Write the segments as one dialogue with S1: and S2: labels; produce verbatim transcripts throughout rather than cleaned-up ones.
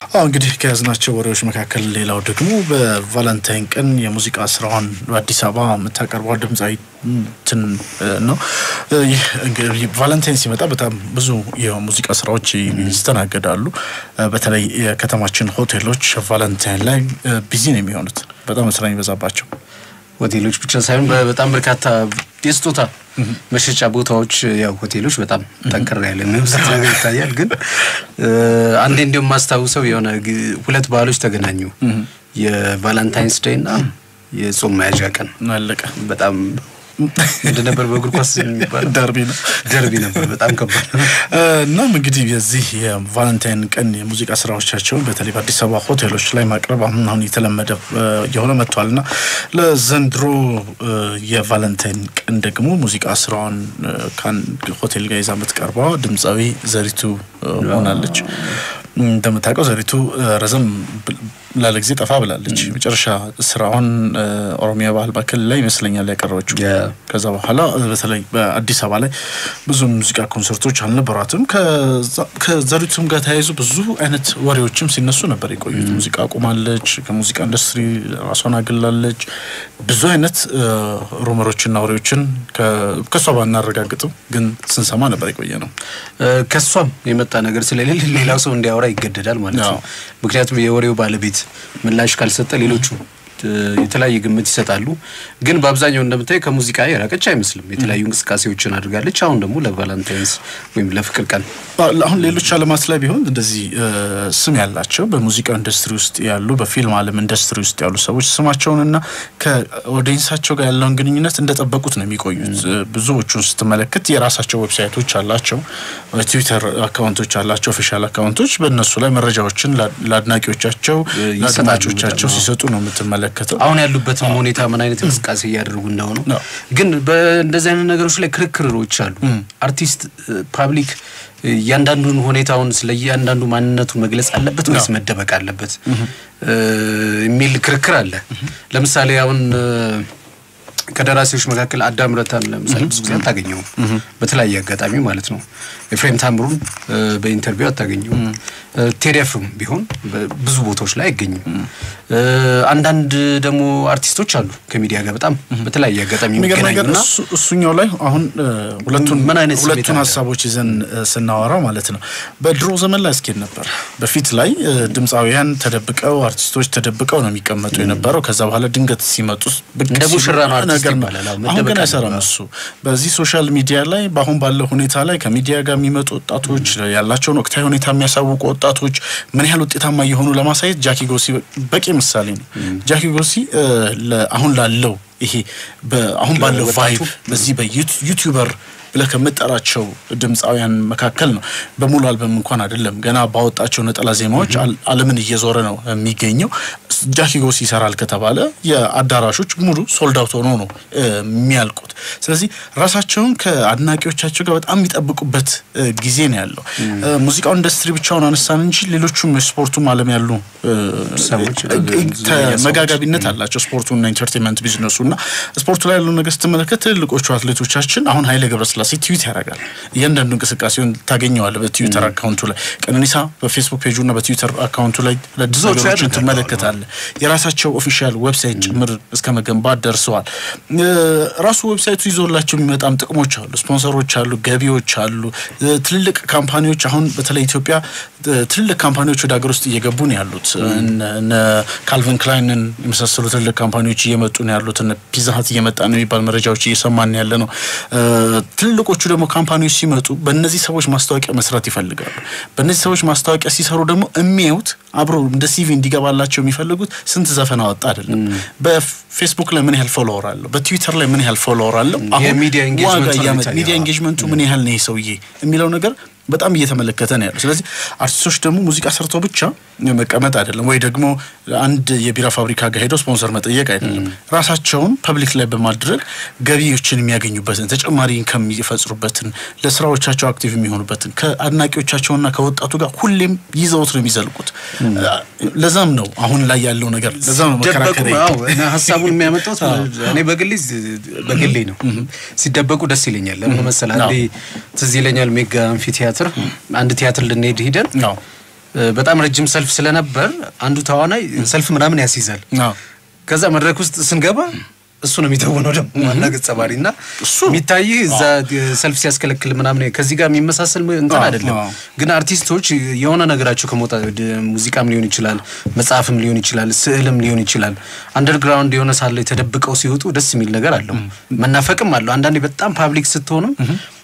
S1: አሁን እንግዲህ ከያዝናቸው ወሬዎች መካከል ሌላው ደግሞ በቫለንታይን ቀን የሙዚቃ ስራዋን በአዲስ አበባ የምታቀርበው ድምጻዊ ትን ነው። ይህ እንግዲህ ቫለንታይን ሲመጣ በጣም ብዙ የሙዚቃ ስራዎች ይስተናገዳሉ። በተለይ የከተማችን ሆቴሎች ቫለንታይን ላይ ቢዚ ነው የሚሆኑት። በጣም ስራ ይበዛባቸው
S2: ሆቴሎች ብቻ ሳይሆን በጣም በርካታ የስጦታ መሸጫ ቦታዎች ያው ሆቴሎች በጣም ጠንከር ያለ ነው ነገር ይታያል። ግን አንዴ እንደም ማስተዋወሰው የሆነ ሁለት ባህሎች ተገናኙ። የቫለንታይንስ ዴይ እና የጾም መያዣ ቀን
S1: አለቀ።
S2: በጣም እንደነበር በእግር ኳስ የሚባል
S1: ደርቢ ነው
S2: ደርቢ ነበር በጣም ከባድ
S1: እና እንግዲህ የዚህ የቫለንታይን ቀን የሙዚቃ ስራዎቻቸውን በተለይ በአዲስ አበባ ሆቴሎች ላይ ማቅረብ አሁን የተለመደ የሆነ መጥቷልና ለዘንድሮ የቫለንታይን ቀን ደግሞ ሙዚቃ ስራውን ካን ሆቴል ጋር ይዛ የምትቀርበው ድምጻዊ ዘሪቱ ሆናለች። እንደምታውቀው ዘሪቱ ረዘም ላለ ጊዜ ጠፋ ብላለች። መጨረሻ ስራውን ኦሮሚያ ባህል ማዕከል ላይ ይመስለኛል ያቀረበችው። ከዛ በኋላ በተለይ በአዲስ አበባ ላይ ብዙ ሙዚቃ ኮንሰርቶች አልነበሯትም። ከዘሪቱም ጋር ተያይዞ ብዙ አይነት ወሬዎችም ሲነሱ ነበር የቆዩት። ሙዚቃ አቁማለች፣ ከሙዚቃ ኢንዱስትሪ ራሷን አግላለች። ብዙ አይነት ሩመሮችና ወሬዎችን ከሷ ባናረጋግጥም ግን ስንሰማ ነበር የቆየ ነው።
S2: ከሷም የመጣ ነገር ስለሌለ ሌላው ሰው እንዲያወራ ይገደዳል ማለት ነው። ምክንያቱም የወሬው ባለቤት ምላሽ ካልሰጠ ሌሎቹ የተለያየ ግምት ይሰጣሉ። ግን በአብዛኛው እንደምታይ ከሙዚቃ የራቀች አይመስልም። የተለያዩ እንቅስቃሴዎችን አድርጋለች። አሁን ደግሞ ለቫለንታይንስ ወይም ለፍቅር ቀን
S1: አሁን ሌሎች ዓለማት ላይ ቢሆን እንደዚህ ስም ያላቸው በሙዚቃ ኢንዱስትሪ ውስጥ ያሉ በፊልም ዓለም ኢንዱስትሪ ውስጥ ያሉ ሰዎች ስማቸውንና ከኦዲየንሳቸው ጋር ያለውን ግንኙነት እንደጠበቁት ነው የሚቆዩት። ብዙዎቹን ስትመለከት የራሳቸው ዌብሳይቶች አላቸው፣ ትዊተር አካውንቶች አላቸው፣ ኦፊሻል አካውንቶች በእነሱ ላይ መረጃዎችን ለአድናቂዎቻቸው ለተመልካቾቻቸው ሲሰጡ ነው የምትመለከተው።
S2: አሁን ያሉበትም ሁኔታ ምን አይነት እንቅስቃሴ ያደርጉ እንደሆነ ግን በእንደዚህ አይነት ነገሮች ላይ ክርክሮች አሉ። አርቲስት ፓብሊክ ያንዳንዱን ሁኔታውን ስለያንዳንዱ ማንነቱን መግለጽ አለበት ወይስ መደበቅ አለበት የሚል ክርክር አለ። ለምሳሌ አሁን ከደራሲዎች መካከል አዳም ረታን ለምሳሌ ብዙ ጊዜ አታገኘው በተለያየ አጋጣሚ ማለት ነው። ኤፍሬም ታምሩን በኢንተርቪው አታገኘው። ቴዲ አፍሮም ቢሆን ብዙ ቦታዎች ላይ አይገኝም። አንዳንድ ደግሞ አርቲስቶች አሉ ከሚዲያ ጋር በጣም በተለያየ አጋጣሚ የሚገናኙና
S1: እሱኛው ላይ አሁን ሁለቱን ሁለቱን ሐሳቦች ይዘን ስናወራ ማለት ነው። በድሮ ዘመን ላይ እስኪ ነበር በፊት ላይ ድምጻውያን ተደብቀው አርቲስቶች ተደብቀው ነው የሚቀመጡ የነበረው። ከዛ በኋላ ድንገት ሲመጡ
S2: ደግሞ ሽራና አርቲስት ይባላል።
S1: መደበቅ አይሰራም እሱ። በዚህ ሶሻል ሚዲያ ላይ ባሁን ባለው ሁኔታ ላይ ከሚዲያ ጋር የሚመጡ ወጣቶች ያላቸውን ወቅታዊ ሁኔታ የሚያሳውቁ ወጣቶች ምን ያህል ውጤታማ የሆኑ ለማሳየት ጃኪ ጎሲ በቂ ምሳሌ ነው። ጃኪ ጎሲ አሁን ላለው ይሄ በአሁን ባለው ቫይብ በዚህ በዩቲዩበር ብለህ ከመጠራቸው ድምጻውያን መካከል ነው። በሙሉ አልበም እንኳን አይደለም ገና ባወጣቸው ነጠላ ዜማዎች ዓለምን እየዞረ ነው የሚገኘው። ጃኪ ጎሲ ይሰራል ከተባለ የአዳራሾች ሙሉ ሶልድ አውት ሆኖ ነው የሚያልቁት። ስለዚህ ራሳቸውን ከአድናቂዎቻቸው ጋር በጣም የሚጠብቁበት ጊዜ ነው ያለው። ሙዚቃው ኢንዱስትሪ ብቻውን አነሳን እንጂ ሌሎቹም ስፖርቱም ዓለም ያሉ ሰዎች ተመጋጋቢነት አላቸው። ስፖርቱና ኢንተርቴይንመንት ቢዝነሱና ስፖርቱ ላይ ያለው ነገር ስትመለከት ትልልቆቹ አትሌቶቻችን አሁን ኃይሌ ገብረስላሴ ትዊት ያደርጋል። እያንዳንዱ እንቅስቃሴውን ታገኘዋለህ በትዊተር አካውንቱ ላይ። ቀነኒሳ በፌስቡክ ፔጁና በትዊተር አካውንቱ ላይ ለድዞችን ትመለከታለህ። የራሳቸው ኦፊሻል ዌብሳይት ጭምር እስከ መገንባት ደርሰዋል። ራሱ ዌብሳይቱ ይዞላቸው የሚመጣም ጥቅሞች አሉ፣ ስፖንሰሮች አሉ፣ ገቢዎች አሉ። ትልልቅ ካምፓኒዎች አሁን በተለይ ኢትዮጵያ ትልልቅ ካምፓኒዎች ወደ ሀገር ውስጥ እየገቡ ነው ያሉት። እነ ካልቪን ክላይንን የመሳሰሉ ትልልቅ ካምፓኒዎች እየመጡ ነው ያሉት። እነ ፒዛ ሀት እየመጣ ነው የሚባል መረጃዎች እየሰማን ያለ ነው። ትልልቆቹ ደግሞ ካምፓኒዎች ሲመጡ በእነዚህ ሰዎች ማስታወቂያ መስራት ይፈልጋሉ። በእነዚህ ሰዎች ማስታወቂያ ሲሰሩ ደግሞ የሚያዩት አብሮ እንደ ሲቪ እንዲገባላቸው የሚፈልጉት ስንት ዘፈን አወጣ አይደለም፣ በፌስቡክ ላይ ምን ያህል ፎሎወር አለው፣ በትዊተር ላይ ምን ያህል ፎሎወር አለው፣
S2: አሁን ሚዲያ
S1: ኢንጌጅመንቱ ምን ያህል ነው ሰውዬ የሚለው ነገር በጣም እየተመለከተ ነው ያለው። ስለዚህ አርቲስቶች ደግሞ ሙዚቃ ሰርተው ብቻ መቀመጥ አይደለም ወይ ደግሞ አንድ የቢራ ፋብሪካ ጋር ሄደው ስፖንሰር መጠየቅ አይደለም። ራሳቸውን ፐብሊክ ላይ በማድረግ ገቢዎችን የሚያገኙበትን ተጨማሪ ኢንካም የሚፈጽሩበትን ለስራዎቻቸው አክቲቭ የሚሆኑበትን ከአድናቂዎቻቸውና ከወጣቱ ጋር ሁሌም ይዘውት ነው የሚዘልቁት። ለዛም ነው አሁን ላይ ያለው ነገር ለዛም ነው መከራከሪ
S2: አዎ እና ሐሳቡን የሚያመጣው እኔ በግሌ በግሌ ነው ሲደበቁ ደስ ይለኛል። ለምን መሰለህ አንዴ ትዝ ይለኛል ሜጋ አምፊ ቲያትር አንድ ቲያትር ልንሄድ ሄደን በጣም ረጅም ሰልፍ ስለነበር አንዱ ተዋናይ ሰልፍ ምናምን ያስይዛል ከዛ መድረክ ውስጥ ስንገባ እሱ ነው የሚተወነው ደግሞ ዋና ገጸ ባህሪና የሚታይ እዛ ሰልፍ ሲያስከለክል ምናምን ከዚህ ጋር የሚመሳሰል እንትን አይደለም ግን አርቲስቶች የሆነ ነገራቸው ከሞታ ሙዚቃም ሊሆን ይችላል መጽሐፍም ሊሆን ይችላል ስዕልም ሊሆን ይችላል አንደርግራውንድ የሆነ ሳለ ተደብቀው ሲወጡ ደስ የሚል ነገር አለው መናፈቅም አለው አንዳንዴ በጣም ፓብሊክ ስትሆንም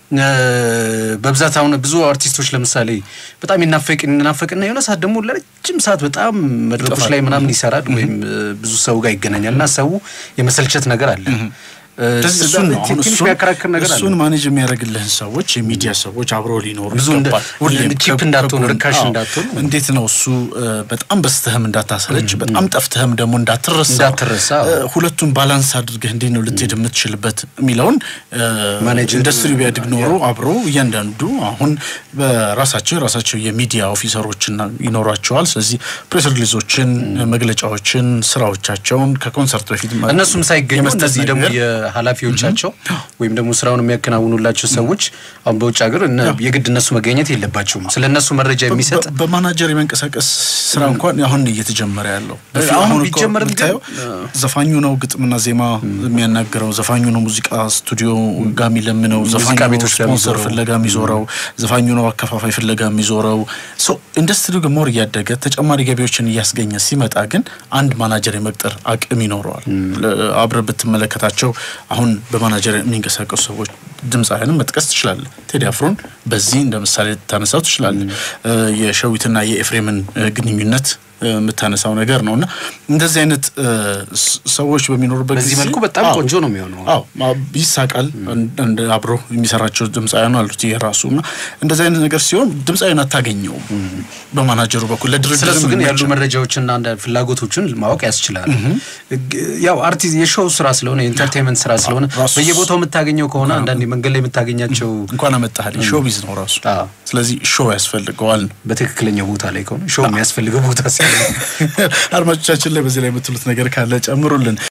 S2: በብዛት አሁን ብዙ አርቲስቶች ለምሳሌ በጣም ይናፈቅ ይናፈቅና የሆነ ሰዓት ደግሞ ለረጅም ሰዓት በጣም መድረኮች ላይ ምናምን ይሰራል ወይም ብዙ ሰው ጋር ይገናኛልና ሰው የመሰልቸት ነገር አለ
S1: እሱን እሱን ማኔጅ የሚያደርግልህ ሰዎች የሚዲያ ሰዎች አብሮ ሊኖሩ ይገባል
S2: ሁሌም ቺፕ እንዳትሆን ርካሽ እንዳትሆን
S1: እንዴት ነው እሱ በጣም በስተህም እንዳታሰለች በጣም ጠፍተህም ደግሞ እንዳትረሳ
S2: እንዳትረሳ
S1: ሁለቱን ባላንስ አድርገህ እንዴት ነው ልትሄድ የምትችልበት የሚለውን ማኔጅ ኢንዱስትሪ ቢያድግ ኖሮ አብሮ እያንዳንዱ አሁን በራሳቸው ራሳቸው የሚዲያ ኦፊሰሮችና ይኖራቸዋል ስለዚህ ፕሬስ ሪሊዞችን መግለጫዎችን ስራዎቻቸውን ከኮንሰርት በፊት
S2: እነሱም ሳይገኙ እንደዚህ ደግሞ ኃላፊዎቻቸው ወይም ደግሞ ስራውን የሚያከናውኑላቸው ሰዎች አሁን በውጭ ሀገር የግድ እነሱ መገኘት የለባቸውም ስለነሱ መረጃ የሚሰጥ
S1: በማናጀር የመንቀሳቀስ ስራ እንኳን አሁን እየተጀመረ ያለው
S2: አሁን ቢጀመር ግን
S1: ዘፋኙ ነው ግጥምና ዜማ የሚያናገረው ዘፋኙ ነው ሙዚቃ ስቱዲዮ ጋር የሚለምነው ዘፋኙ ነው ስፖንሰር ፍለጋ የሚዞረው ዘፋኙ ነው አከፋፋይ ፍለጋ የሚዞረው ሶ ኢንዱስትሪው ግን ሞር እያደገ ተጨማሪ ገቢዎችን እያስገኘ ሲመጣ ግን አንድ ማናጀር የመቅጠር አቅም ይኖረዋል አብረ ብትመለከታቸው አሁን በማናጀር የሚንቀሳቀሱ ሰዎች ድምጻውያንን መጥቀስ ትችላል ቴዲ አፍሮን በዚህ እንደምሳሌ ታነሳው ትችላል የሸዊትና የኤፍሬምን ግንኙነት የምታነሳው ነገር ነውና እንደዚህ አይነት ሰዎች በሚኖርበት
S2: በዚህ መልኩ በጣም ቆንጆ ነው የሚሆነው
S1: አዎ ይሳቃል እንደ አብሮ የሚሰራቸው ድምጻውያን አሉት የራሱና እንደዚህ አይነት ነገር ሲሆን ድምጻውያን አታገኘው በማናጀሩ በኩል ለድርጅት
S2: ስለሱ ግን ያሉ መረጃዎችና አንድ ፍላጎቶችን ማወቅ ያስችላል ያው አርቲስት የሾው ስራ ስለሆነ ኢንተርቴይንመንት ስራ ስለሆነ በየቦታው የምታገኘው ከሆነ አንዳንድ መንገድ ላይ የምታገኛቸው
S1: እንኳን አመጣህ ሾው ቢዝ ነው ራሱ ስለዚህ ሾው ያስፈልገዋል
S2: በትክክለኛው ቦታ ላይ ከሆነ ሾው የሚያስፈልገው ቦታ ሲሆን
S1: አድማጮቻችን ላይ በዚህ ላይ የምትሉት ነገር ካለ ጨምሩልን